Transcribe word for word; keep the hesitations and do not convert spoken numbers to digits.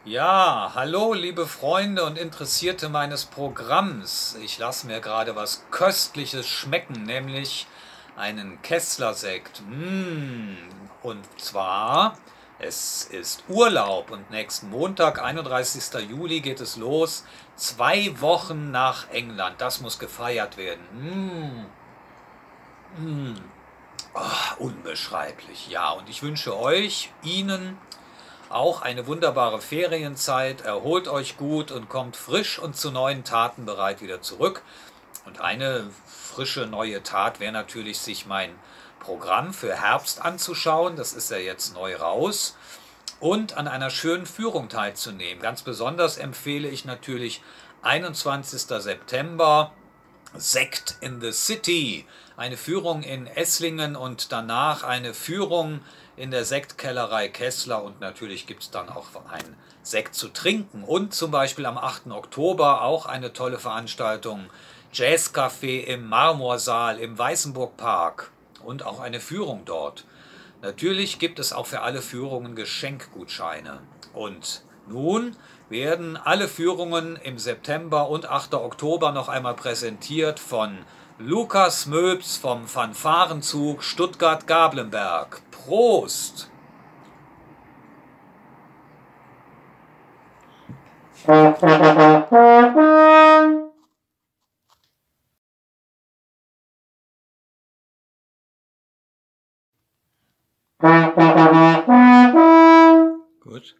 Ja, hallo liebe Freunde und Interessierte meines Programms. Ich lasse mir gerade was Köstliches schmecken, nämlich einen Kessler-Sekt. Mm. Und zwar, es ist Urlaub und nächsten Montag, einunddreißigster Juli, geht es los. Zwei Wochen nach England. Das muss gefeiert werden. Mm. Mm. Ah, unbeschreiblich. Ja, und ich wünsche euch, Ihnen, auch eine wunderbare Ferienzeit, erholt euch gut und kommt frisch und zu neuen Taten bereit wieder zurück. Und eine frische neue Tat wäre natürlich, sich mein Programm für Herbst anzuschauen. Das ist ja jetzt neu raus. Und an einer schönen Führung teilzunehmen. Ganz besonders empfehle ich natürlich einundzwanzigster September Sekt in the City. Eine Führung in Esslingen und danach eine Führung in der Sektkellerei Kessler, und natürlich gibt es dann auch einen Sekt zu trinken. Und zum Beispiel am achten Oktober auch eine tolle Veranstaltung, Jazzcafé im Marmorsaal im Weißenburg-Park, und auch eine Führung dort. Natürlich gibt es auch für alle Führungen Geschenkgutscheine. Und nun werden alle Führungen im September und achter Oktober noch einmal präsentiert von Lukas Möbs vom Fanfarenzug Stuttgart-Gablenberg. Prost! Gut.